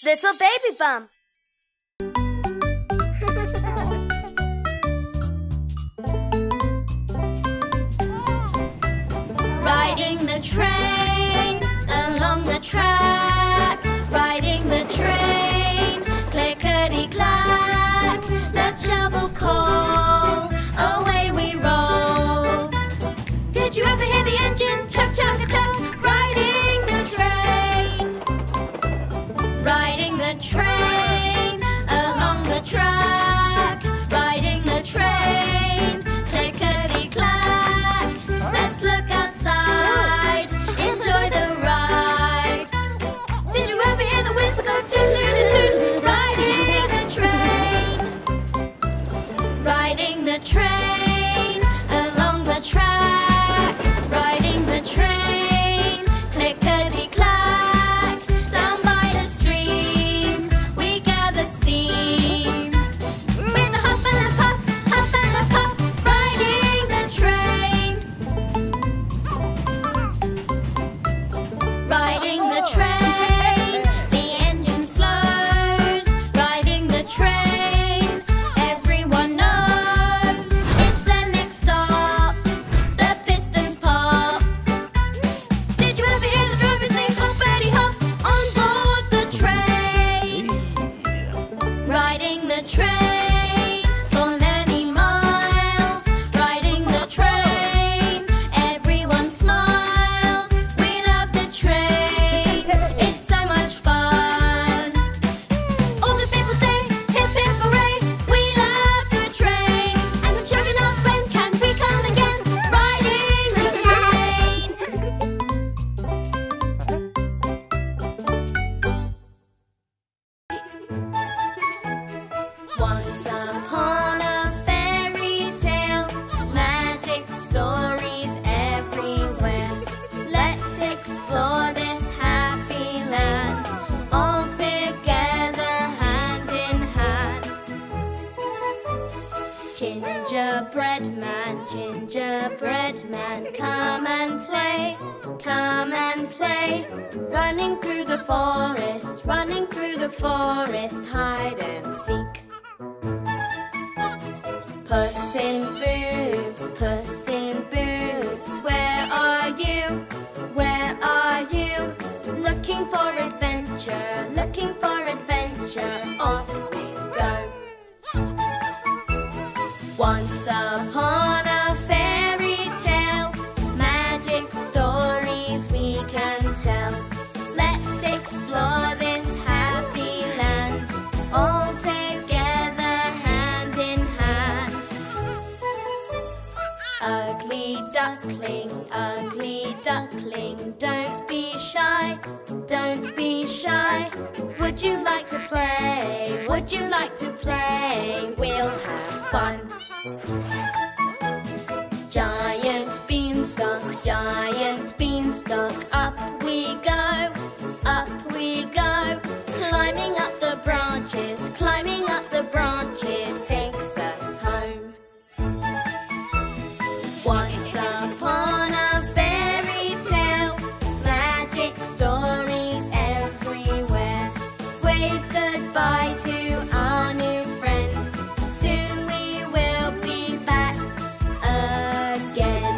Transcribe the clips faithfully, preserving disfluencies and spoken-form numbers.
Little baby bump. Riding the train along the track, riding the train, clickety-clack. Let's shovel coal, away we roll. Did you ever hear the engine chuck, chuck, a chuck? Riding the train, riding the train along the track, riding the train, clickety-clack. Let's look outside, enjoy the ride. Did you ever hear the whistle go toot, toot, toot? Riding the train, riding the train along the track, riding the train, clickety-clack. Down by the stream, we gather steam. With a huff and a puff, huff and a puff, riding the train. Riding the train, the engine slows. Riding the train, everyone knows it's the next stop. The pistons pop. Did you ever hear the driver say hoppity hop on board the train? Riding the train for many miles. Riding the train, everyone smiles. We love the train, it's so much fun. All the people say hip hip hooray. We love the train, and the children ask when can we come again. Riding the train. Once upon a fairy tale, magic stories everywhere. Let's explore this happy land, all together hand in hand. Gingerbread man, gingerbread man, come and play, come and play. Running through the forest, running through the forest, hide and seek. Puss in Boots, Puss in Boots, where are you? Where are you? Looking for adventure, looking for adventure, off we go. Once upon a fairy tale, magic stories we can tell. Let's explore this happy land, all together hand in hand. Ugly duckling, ugly duckling, don't be shy, don't be shy. Would you like to play? Would you like to play? We'll have fun. Giant beanstalk, giant beanstalk, up we go, up we go. Climbing up the branches, climbing up the branches, takes us home. Once upon a fairy tale, magic stories everywhere. Wave goodbye to our new friends, soon we will be back again.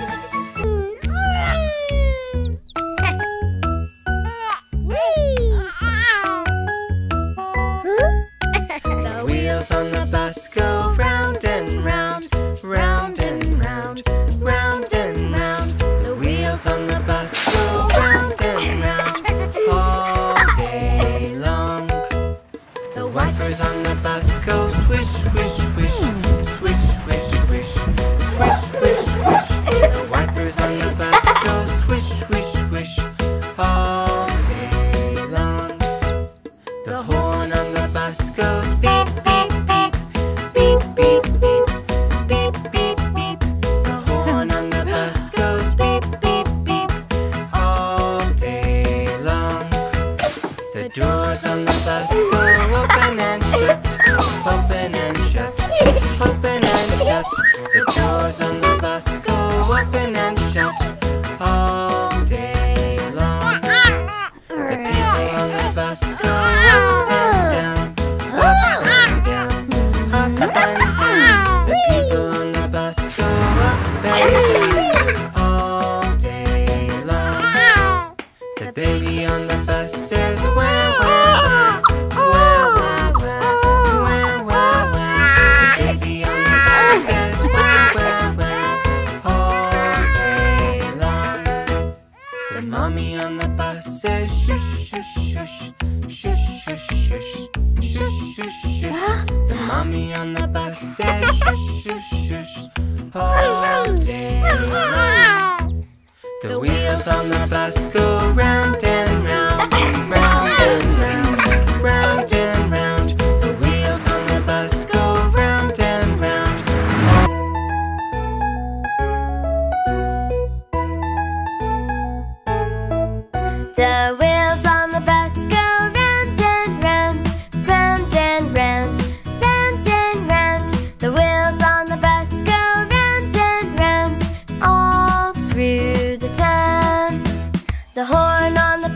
The wheels on the bus go round and round, round and round, round and round. The wheels on the bus go round and round all day long. The wipers on the bus go swish, swish, swish, swish, swish, swish, swish, swish, swish. The wipers on the bus go swish, swish, swish all day long. The horn on the bus goes beep, beep, beep, beep, beep, beep, beep, beep, beep. The horn on the bus goes beep, beep, beep all day long. The doors on the bus go open and shut, open and shut, open and shut. The doors on the bus go open and shut all day long. The people on the bus go up and baby on the bus says wah, wah, wah, wah, wah, wah, wah, wah. The baby on the bus says wah, wah, wah, all day long. The mommy on the bus says shush, shush, shush, shush, shush, shush, shush, shush, shush. The mommy on the bus says shush, shush, shush, all day long. The wheels on the bus go round and round, round and round, round and round. The wheels on the bus go round and round. The wheels on the bus go round and round, round and round, round and round. The wheels on the bus go round and round, all through the town. The horn on the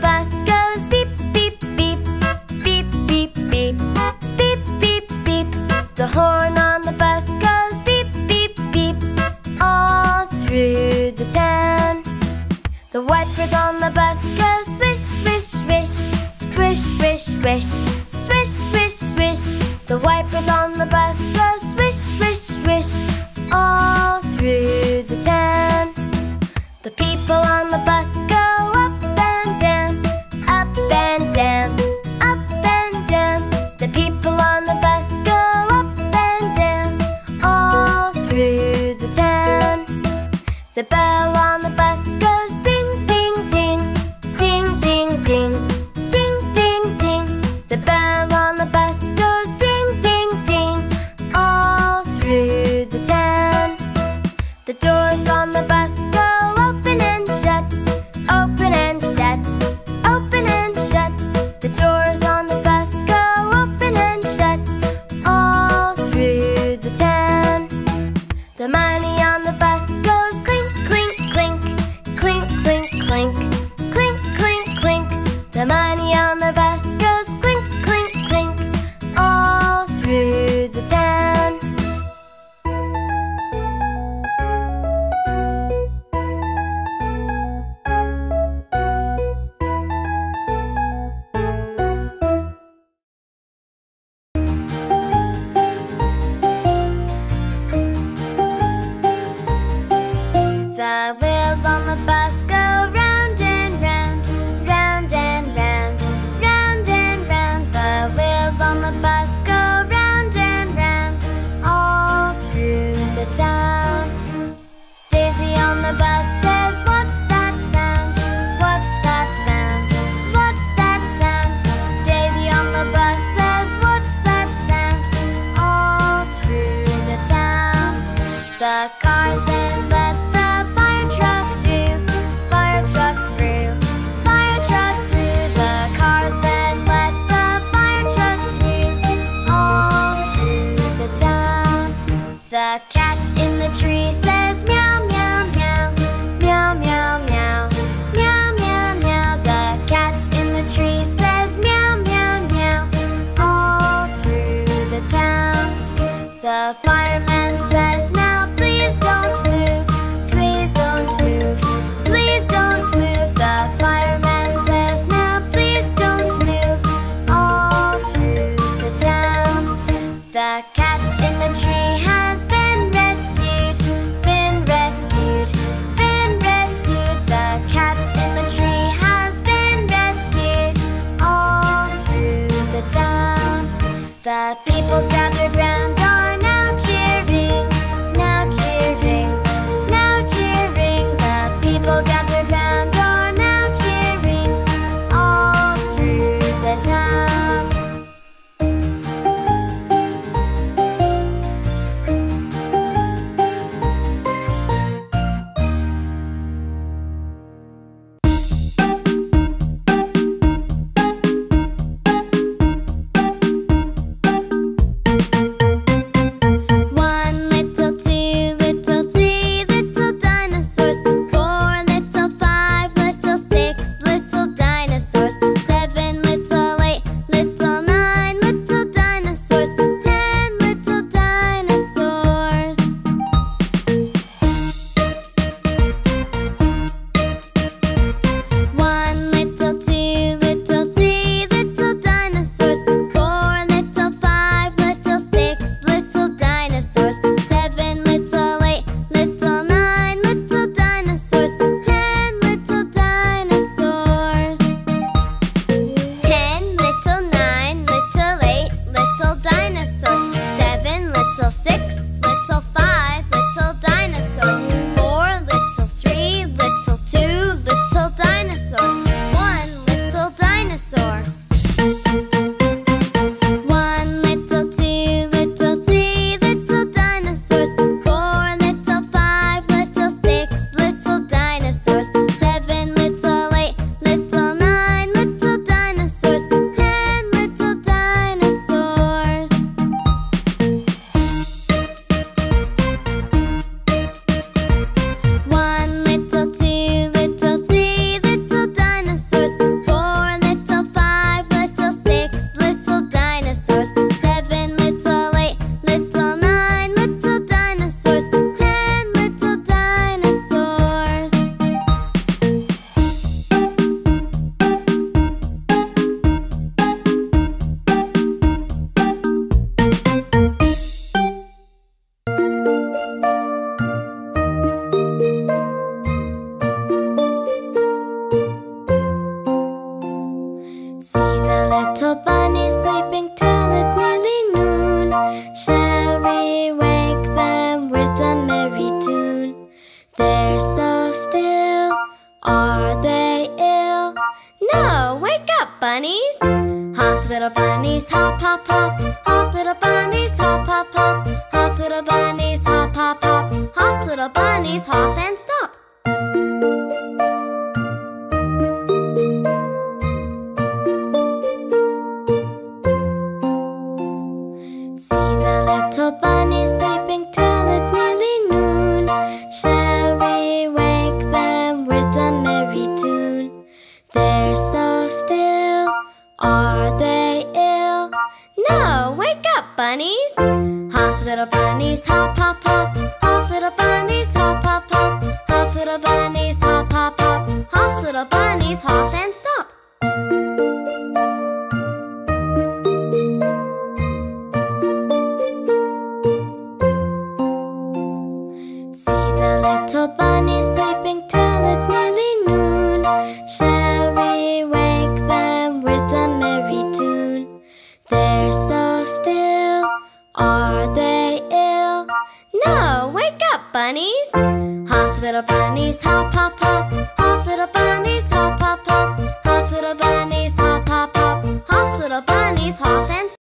little bunnies sleeping till it's nearly noon. Shall we wake them with a merry tune? They're so still, are they ill? No, wake up, bunnies! Hop, little bunnies, hop, hop, hop. Hop, little bunnies, hop, hop, hop. Hop, little bunnies, hop, hop, hop. Hop, little bunnies, hop and stop. See the little bunnies sleeping till it's nearly noon. Shall we wake them with a merry tune? They're so still, are they ill? No, wake up, bunnies! Hop, little bunnies, hop, hop, hop. Hop, little bunnies, hop, hop, hop. Hop, little bunnies, hop, hop, hop. Hop, little bunnies, hop and stop. See the little bunnies sleeping till it's nearly noon. Shall we wake them with a merry tune? They're so still, are they ill? No, wake up, bunnies! Hop, little bunnies, hop, hop, hop. Hop, little bunnies, hop, hop, hop. Hop, little bunnies, hop, hop, hop. Hop, little bunnies, hop and stop.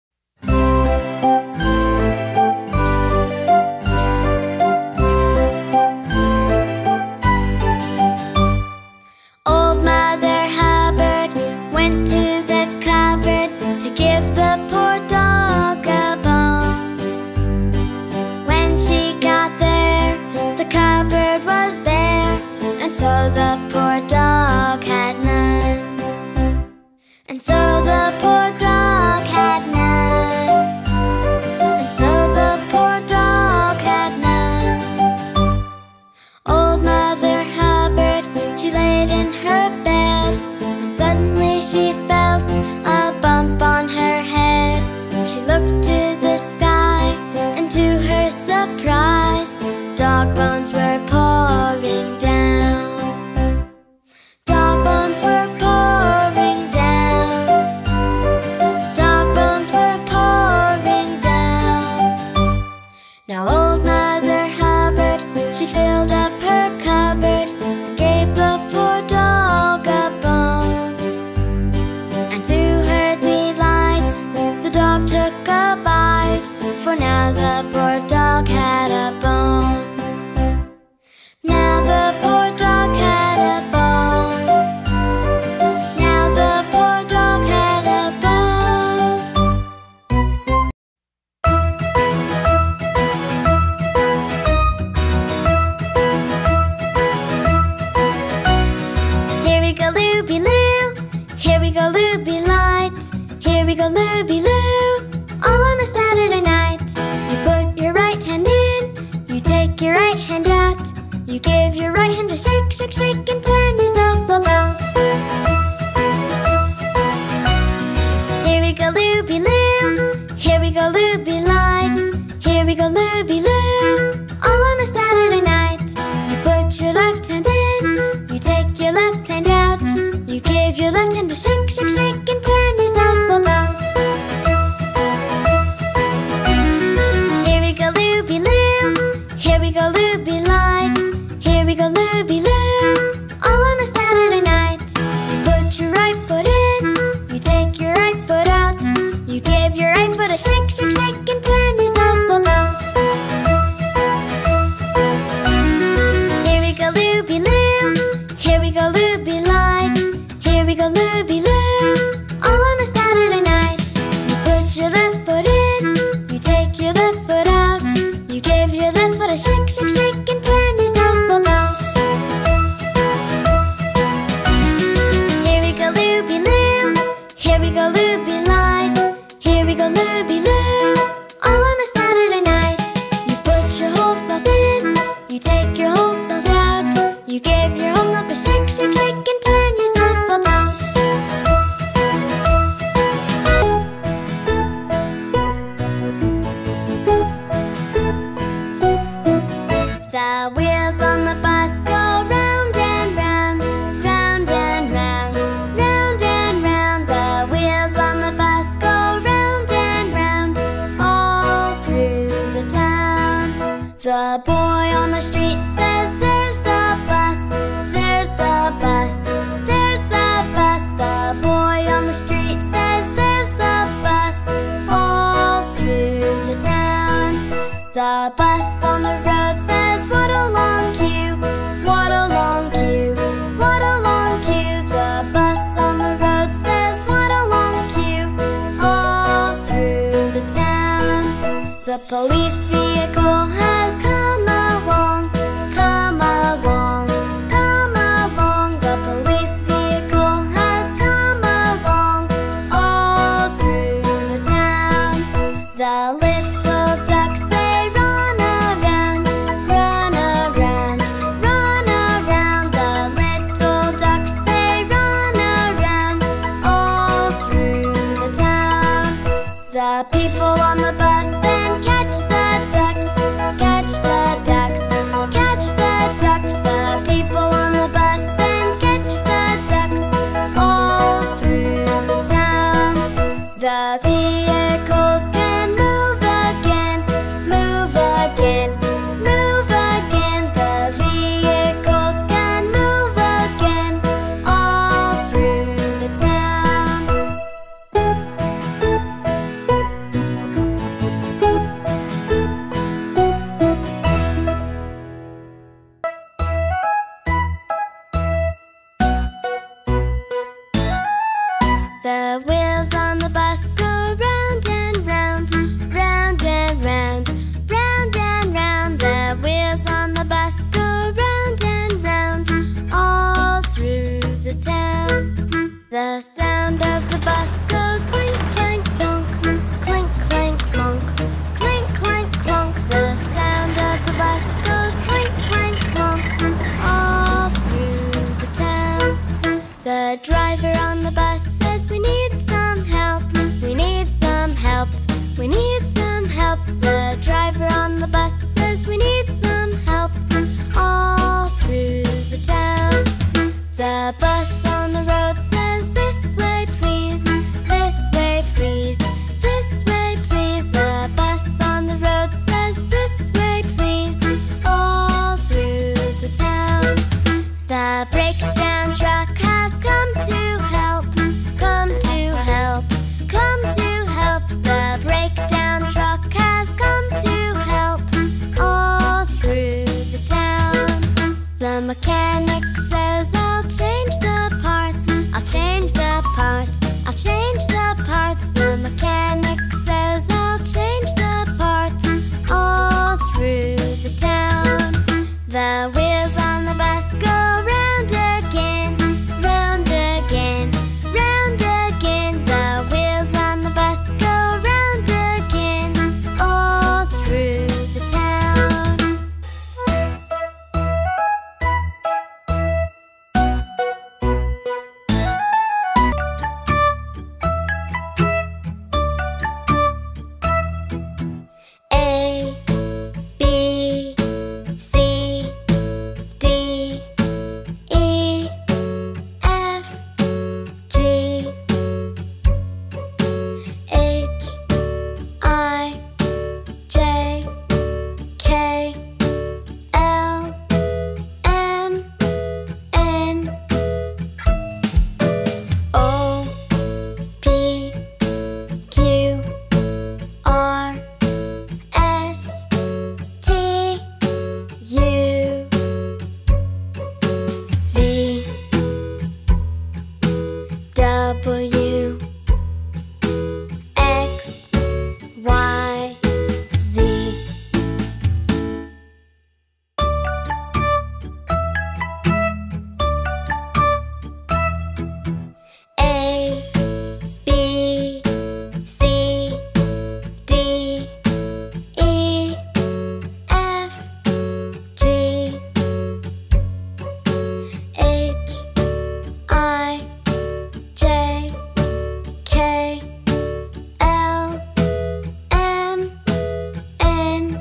Old Mother Hubbard went to the cupboard to give the poor dog a bone. When she got there, the cupboard was bare, and so the poor dog had none. And so the poor dog had none. And so the poor dog had none. Old Mother Hubbard, she laid in her bed, and suddenly she felt a bump on her head. She looked to the sky, and to her surprise, dog bones were pouring down. Dog bones were pouring down. Dog bones were pouring down. Now old Mother Hubbard, she filled up her cupboard and gave the poor dog a bone. And to her delight, the dog took a bite, for now the poor dog had a bone. Now the poor dog had a bone. Now the poor dog had a bone. Here we go, Looby Loo. Here we go, Looby Light. Here we go, Looby Loo. All on a Saturday night. You put your right hand in, you take your right hand out. You give your right hand a shake, shake, shake, and turn yourself about. Here we go, Looby Loo. Here we go, Looby Light. Here we go, Looby Loo. All on a Saturday night. You put your left hand in, you take your left hand out. You give your left hand a shake, shake, shake, and turn yourself about. Here we go, Looby Loo. Here we go, Looby Light. Here we go, Looby Loo. All on a Saturday night. You put your right foot in, you take your right foot out. You give your right foot a shake, shake, shake, and turn yourself about. Here we go, Looby Loo. Here we go, Looby Light. Here we go, Looby Loo. All on a Saturday night. You put your left foot in, you take your left foot out. You give your left foot a shake, shake, shake, and turn yourself about. Here we go, Looby Loo. Here we go, Looby Light. Here we go, Looby Loo. All on a Saturday night. You put your whole self in, you take your whole self out. You give your whole self a shake, shake, shake, and turn yourself about. The wheels on the bus go round and round, round and round, round and round. The wheels on the bus The people on the bus then catch the ducks, catch the ducks, catch the ducks. The people on the bus then catch the ducks all through the town. The vehicles can move again, move again, move again. The vehicles can move again all through the town. The wheels on the bus go round and round, round and round, round and round. The wheels on the bus go round and round all through the town. The sound of the bus goes clink, clank, clonk, clink, clank, clonk, clink, clank, clonk. The sound of the bus goes clink, clank, clonk all through the town. The driver on the bus says we need some help, we need some help, we need some help. The driver on the bus says we need some help all through the town. The bus on the road says this way please, this way please, this way please. The bus on the road says this way please all through the town. The breakdown truck has come to help, come to help, come to help. The breakdown truck has come to help all through the town. The mechanic says I'll change the parts, I'll change the parts, I'll change the parts. The mechanic says I'll change the parts all through the town. The wheels on the bus go round again, round again, round again. The wheels on the bus go round again all through the town. A, B, C, D, E, F, G, H, I, J, K, L, M, N, O, P, Q, R, S, T, U, V, W, X, Y, Z. A, B, C, D, E, F, G, H, I, J, K, L, M, N,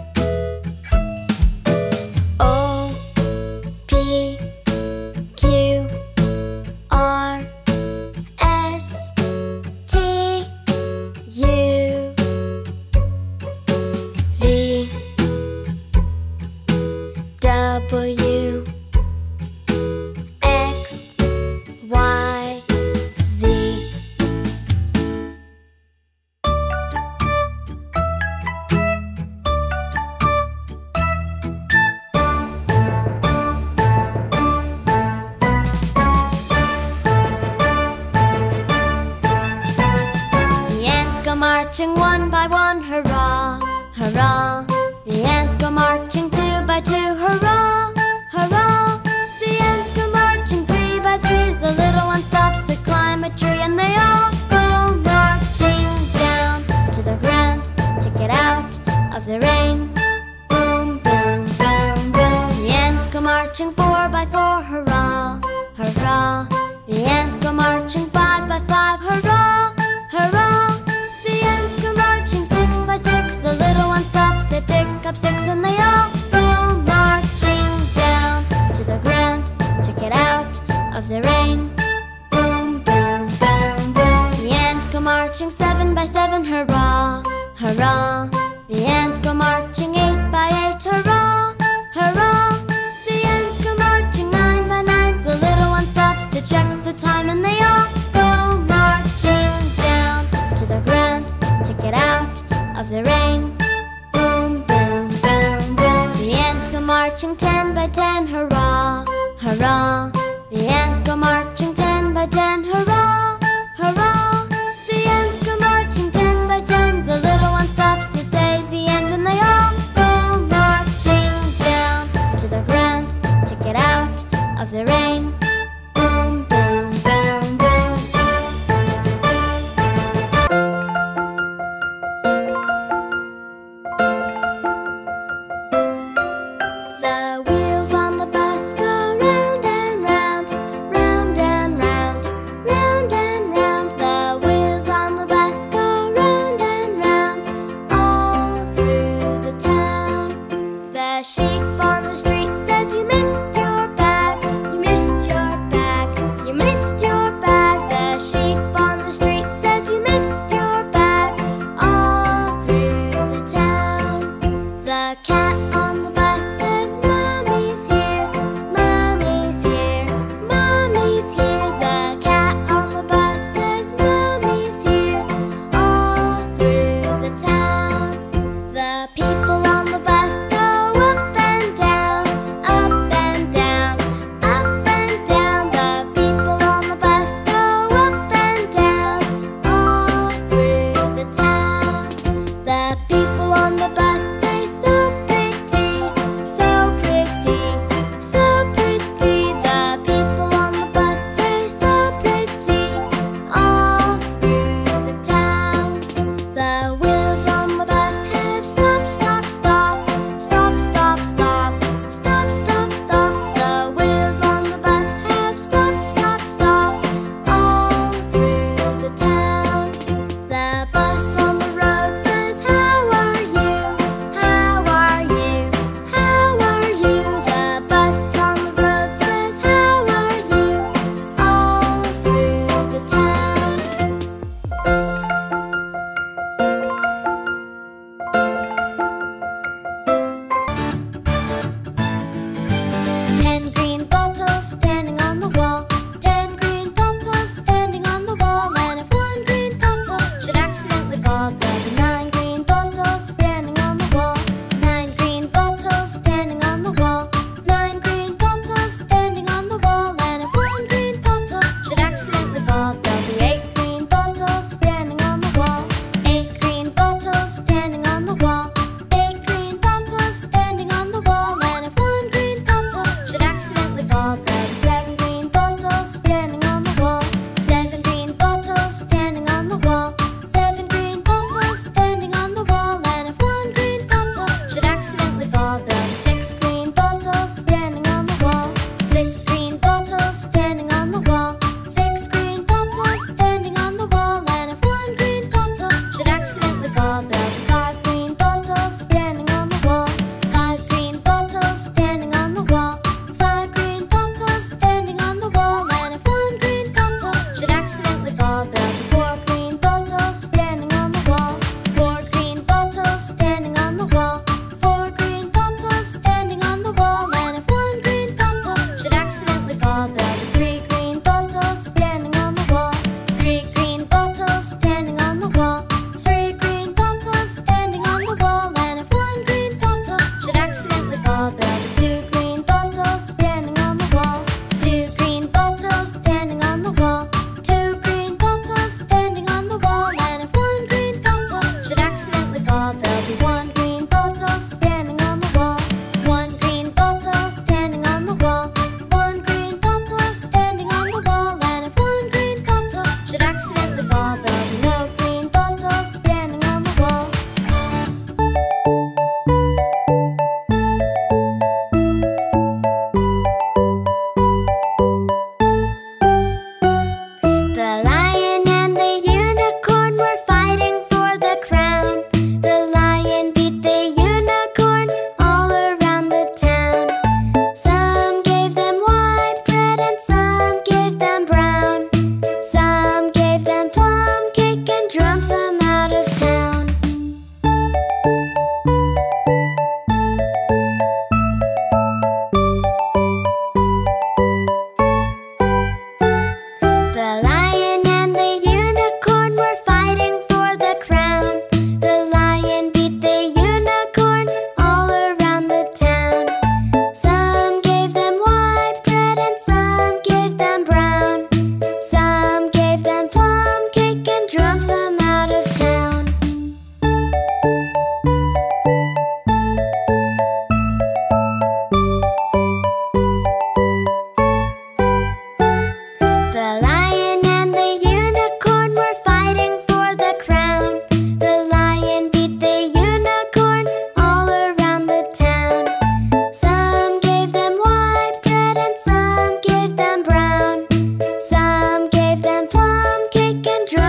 O, P, Q, R, S, T, U, V, W, X, Y, Z. The ants go marching one by one, hurrah, hurrah. The ants go marching two by two, hurrah, hurrah. The ants go marching three by three. The little one stops to climb a tree, and they all go marching down to the ground to get out of the rain. Boom, boom, boom, boom. The ants go marching four by four, hurrah, hurrah. The ants go marching five by five, hurrah, hurrah. The ants go marching marching seven by seven, hurrah, hurrah. The ants go marching eight by eight, hurrah, hurrah. The ants go marching nine by nine. The little one stops to check the time, and they all go marching down to the ground to get out of the rain. Boom, boom, boom, boom. The ants go marching ten by ten, hurrah, hurrah. The ants go marching ten by ten, hurrah, hurrah. The ants go marching ten by ten. The little one stops to say the end, and they all go marching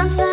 on the